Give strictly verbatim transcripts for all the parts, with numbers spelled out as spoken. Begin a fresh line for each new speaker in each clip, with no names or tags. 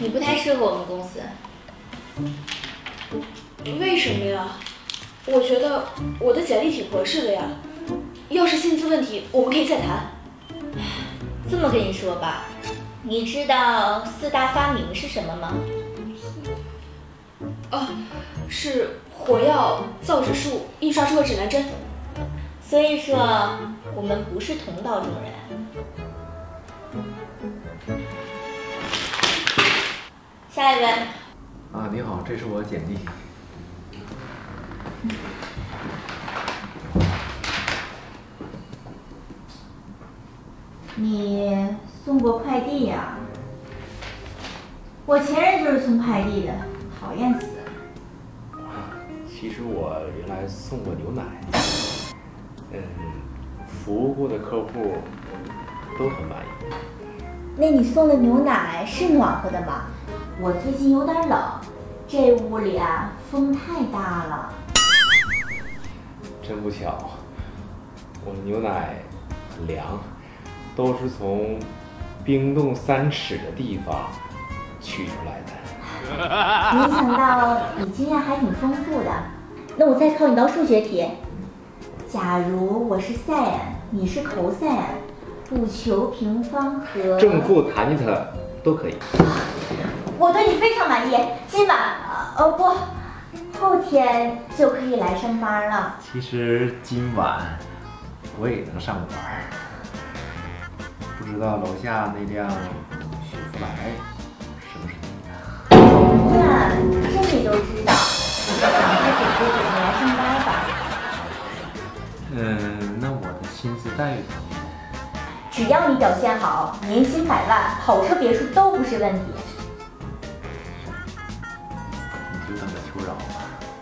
你不太适合我们公司。
为什么呀？我觉得我的简历挺合适的呀。要是薪资问题，我们可以再谈。
这么跟你说吧，你知道四大发明是什么吗？
啊，是火药、造纸术、印刷术和指南针。
所以说，我们不是同道中人。下一位。
啊，你好，这是我简历。
你送过快递呀？我前任就是送快递的，讨厌死了。
其实我原来送过牛奶，嗯，服务过的客户都很满意。
那你送的牛奶是暖和的吗？我最近有点冷，这屋里啊风太大了。
真不巧，我的牛奶很凉，都是从冰冻三尺的地方取出来的。
没想到你经验还挺丰富的。那我再考你道数学题。假如我是 sin， 你是 cos， 不求平方和
正负 tan 都可以。
我对你非常满意，今晚呃不，后天就可以来上班了。
其实今晚我也能上班，不知道楼下那辆雪佛兰是不是你的？
那这你都知道，赶快准备准备来上班吧。
嗯，那我的薪资待遇方面，
只要你表现好，年薪百万、跑车别墅都不是问题。
你就等着求饶吧。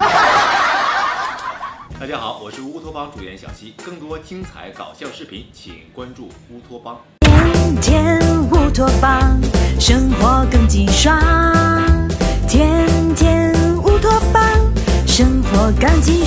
大家好，我是乌托邦主演小溪，更多精彩搞笑视频，请关注乌托邦。
天天乌托邦，生活更激爽。天天乌托邦，生活更激